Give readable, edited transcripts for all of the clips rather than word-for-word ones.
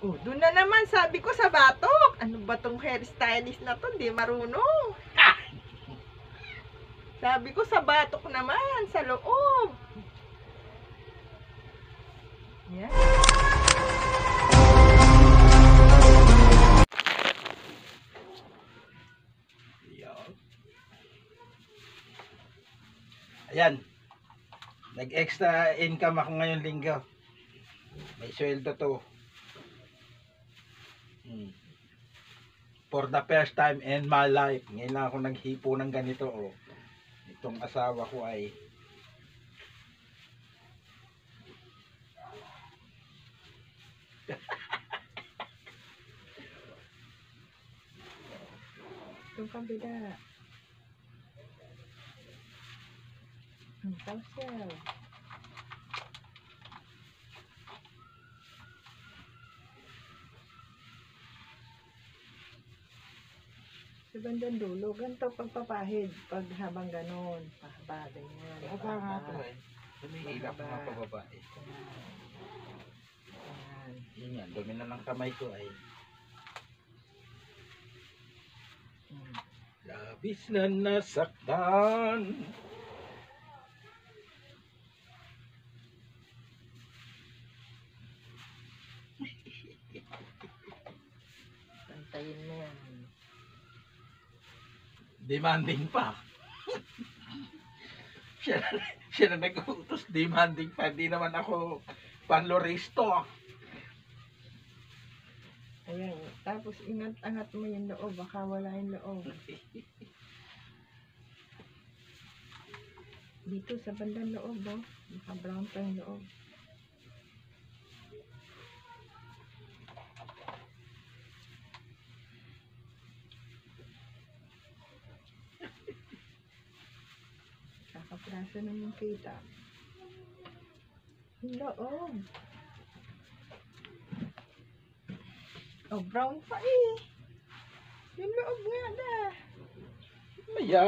Oh, doon na naman, sabi ko sa batok. Ano ba tong hairstylist na to? Hindi marunong. Sabi ko sa batok naman, sa loob. Yan. Ayan. Nag-extra income ako ngayong linggo. May sweldo to. For the first time in my life. Ngayon lang ako naghipo ng ganito. Oh. Itong asawa ko ay Itong kabila. Ang tausel. Sa bandang dulo, ganito pagpapahid. Pag habang ganon, pahaba, ganyan. Pababa nga to eh. Humihilap mga pababa eh. Ayan. Yun yan, dumi na ng kamay ko ay. Labis na nasaktan. Pantayin mo yan. Demanding pa. siya na nag-utos, demanding pa. Di naman ako panloristo. Ayan, tapos ingat-angat mo yung loob, baka wala yung loob. Dito sa bandang loob, oh. Naka-brown pa yung loob. Kakaprasa naman kita. Yung loob. Oh, brown pa eh. Yung loob nga na. Maya.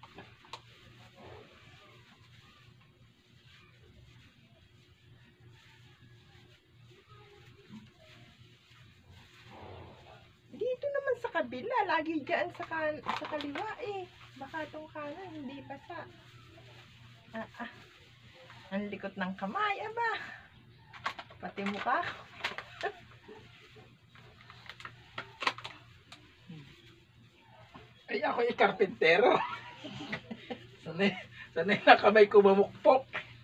Dito naman sa kabila, lagi dyan sa kaliwa eh. Baka itong kanan, hindi basa. Ang likot ng kamay, aba. Pati mukha ko. Ay ako yung karpintero. sanay na kamay ko mamukpok.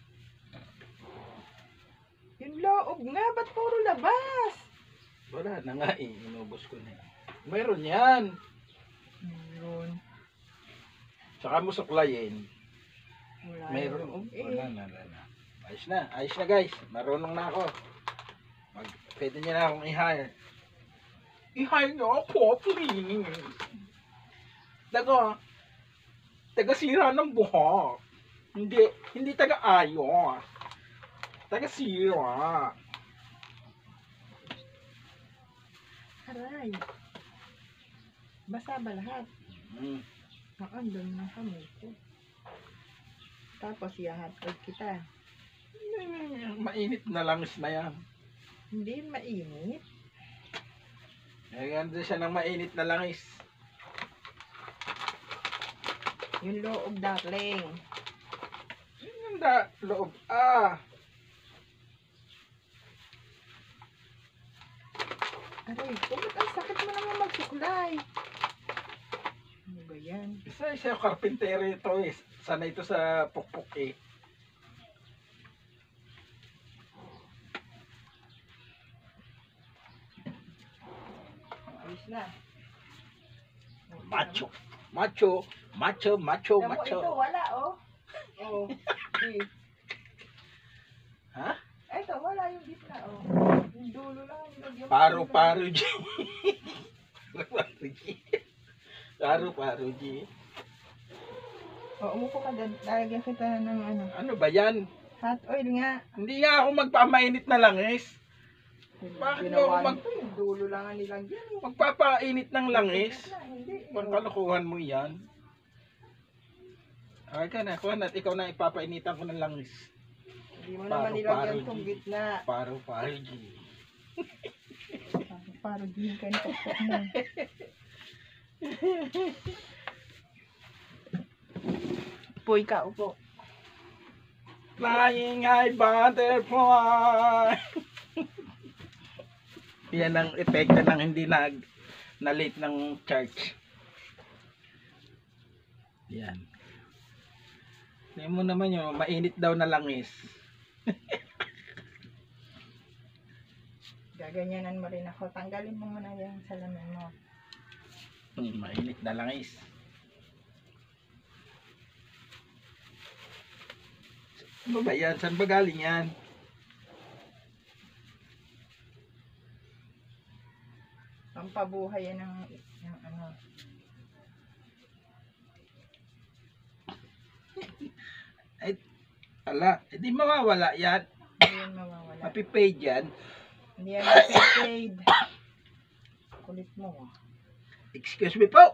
Yung loob nga, ba't puro labas? Wala na nga eh, inubos ko na. Meron yan. Meron. Saka mo suklayin. Wala Meron. yung loob Wala na. Ayos na guys. Marunong na ako. Pwede niyo na akong i-hire. I-hire niyo ako, please. Taga-sira ng buhok. Hindi taga-ayos. Taga-sira. Aray. Basa ba lahat? Doon na kami ko. Tapos ihahatid kita. Mainit na langis na yan. Hindi mainit. Ganda siya ng mainit na langis. Yung loob, darling. Yung loob. Aray, kumot ang sakit mo naman magsuklay. Ano ba yan? Isa karpintero ito eh. Sanay ito sa pukpuk eh. Ayos na. Macho. Alam mo, ito wala, oh. Oh. Ha? Ito, wala yung gitna, oh. Yung dulo lang. Paro-paro G. Paro-paro G. Oh, umupo ka doon. Lalagyan kita ng ano. Ano ba yan? Hot oil nga. Hindi nga ako magpamainit na langis. Bakit Ginawa mo nito, yung dulo lang ang nilagyan. magpapainit ng langis? Hindi. Pangkalokohan mo yan. Okay ka na, kuhan at ikaw na ipapainitan ko ng langis. Hindi mo naman nilagyan Paro-paro itong G. gitna. Paro-paro G. Para din kayo tuktok mo. Upoy ka, upo. Flying high butterfly. Yan ang epekto ng hindi na-late ng church. Yan. Tingnan mo naman yun, mainit daw na langis. Gaganyanan mo rin ako. Tanggalin mo muna yung salamin mo. Mainit na langis. Ano ba yan? Saan ba galing yan? Pampabuhay yan ng ano. Ay, ala, hindi mawawala yan. Hindi yan mawawala. Mapipaid yan. Hindi yan mapipaid. Kulit mo. Excuse me po.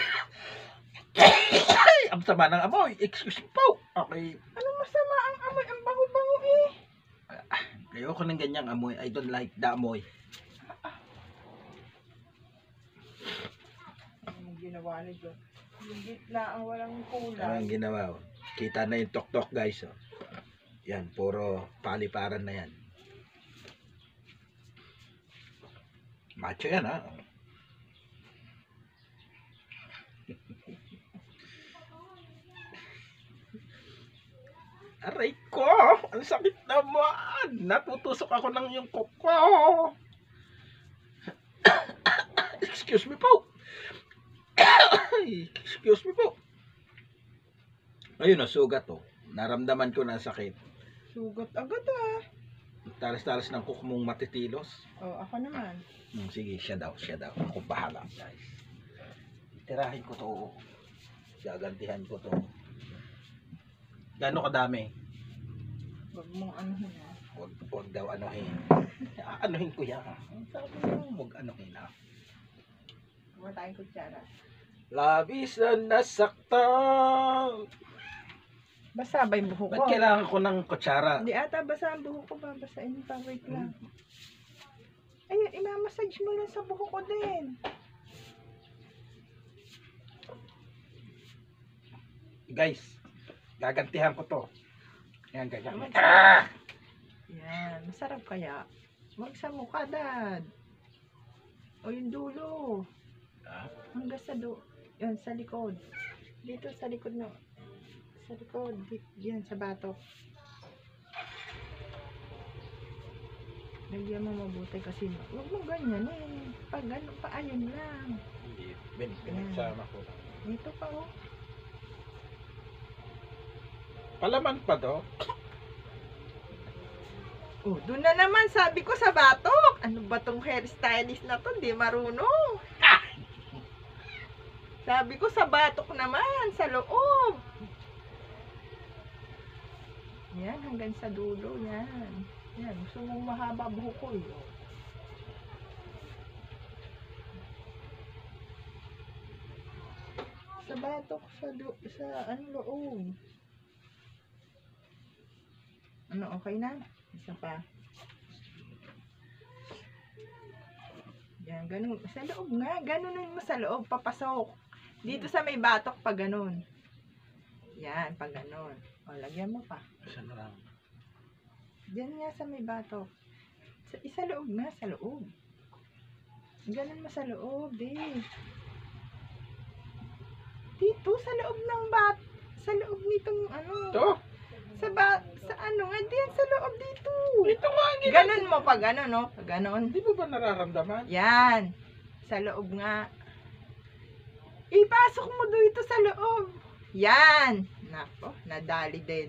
Ay, ang sama ng amoy. Excuse me po. Okay. Anong masama ang amoy? Ang bango-bango eh. Ayoko ng ganyang amoy. I don't like the amoy. Anong ginawa nito? Yung gitna ang walang kulay. Ang ginawa. Oh. Kita na yung tok-tok guys. Oh. Yan, puro paliparan na yan. Macho yan ha. Aray ko! Ang sakit naman! Natutusok ako ng yung kuko! Excuse me po! Excuse me po! Ayun o, sugat o. Naramdaman ko na sakit. Sugat agad ah. Talas-talas ng kuko mong matitilos. Oh, ako naman. Sige, siya daw. Ako bahala, guys. Tirahin ko to. Gagantihan ko to. Gano'ng kadami? Huwag mong anuhin ah. Huwag daw anuhin. Anuhin ko yan. Sabi mo, huwag anuhin ah. Huwag tayong kutsara. Labis na nasaktan. Basa ba yung buhok ko? Ba't kailangan ko ng kutsara? Hindi ata basa ang buhok ko. Babasahin pa. Wait lang. Ayun, imamassage mo lang sa buhok ko din. Guys, gagantihan ko to. Yan, ganyan. Yan, masarap kaya. Huwag sa mukha, Dad. O yung dulo. Hanggang sa yan, sa likod. Dito sa likod na. Sa likod. Yan, sa batok. Lagyan mo mabuti kasi huwag mo ganyan eh. Pag ano pa, ayun lang. Hindi, pinagsama ko lang. Dito pa oh. Palaman pa to? Oh, doon na naman. Sabi ko sa batok. Ano ba tong hairstylist na to? Hindi marunong. Sabi ko sa batok naman. Sa loob. Yan, hanggang sa dulo. Yan. Yan. Gusto mong mahaba buhok ko eh. Sa batok. Sa ano loob. Ano, okay na? Isa pa. Yan, ganun. Sa loob nga. Ganunin mo sa loob. Papasok. Dito sa may batok, pa ganun. Yan, pa ganun. O, lagyan mo pa. Isa na lang. Diyan nga sa may batok. Isa loob nga, sa loob. Ganun mo sa loob, eh. Dito, sa loob ng sa loob nitong ano. To? Sa ano nga, diyan sa loob dito. Ito nga. Ganon mo pa, ganon, no? Ganon. Hindi mo ba nararamdaman? Yan. Sa loob nga. Ipasok mo dito sa loob. Yan. Nako, nadali din.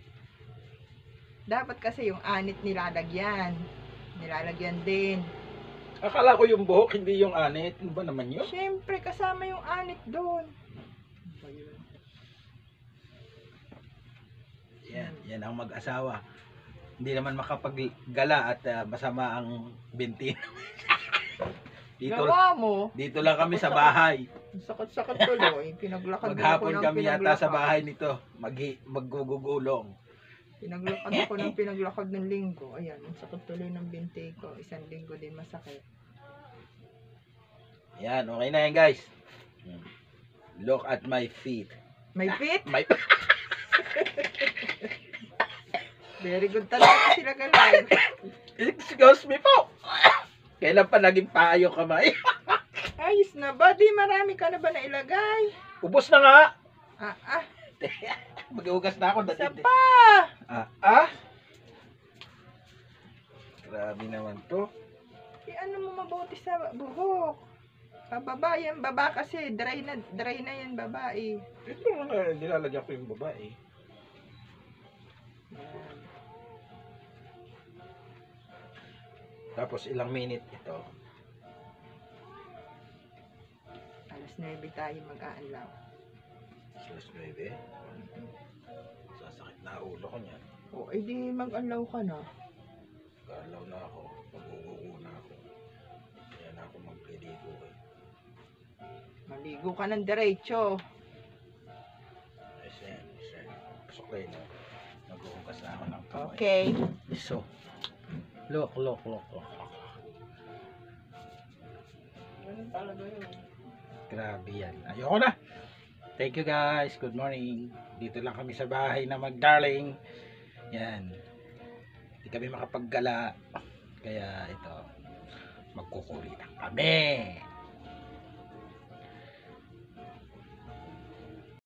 Dapat kasi yung anit nilalagyan. Nilalagyan din. Akala ko yung buhok, hindi yung anit. Ano ba naman yun? Siyempre, kasama yung anit doon. Yan ang mag-asawa. Hindi naman makapaggala at masama ang binti. Gawa mo. Dito lang kami sa bahay. Sakit-sakit tuloy. Pinaglakad Maghapon ako ng kami yata sa pinaglakad. bahay nito. Maggugulong. Pinaglakad ako ng pinaglakad ng linggo. Ayan, ang sakit tuloy ng binti ko. Isang linggo din masakit. Yan, okay na yan guys. Look at my feet. May fit? My Very good talaga sila galay. Excuse me po. Kailan pa naging payo kamay? Ayos na ba? Di marami ka na ba nailagay? Ubos na nga. Ah. Mag-ugas na ako. Isa pa. Grabe naman to. Ano mo mabuti sa buhok? Pababa yan, baba kasi. Dry na yan, babae. Ito na, nilalagyan ko yung babae. Tapos ilang minute ito. Alas 9 tayo mag-aalaw. Alas 9. Sasakit na ulo ko niyan. O, edi mag-alaw ka na. Galaw na ako. Magugugo na ako. Kaya na ako magliligo eh. Maligo ka ng diretso. Ayan. Pasok kayo na. Mag-uugas na ako ng kamay. Okay. So, look. Ganun talaga yun. Grabe yan. Ayoko na. Thank you guys. Good morning. Dito lang kami sa bahay na Magdarling. Yan. Hindi kami makapaggala. Kaya ito, magkukulitan kami.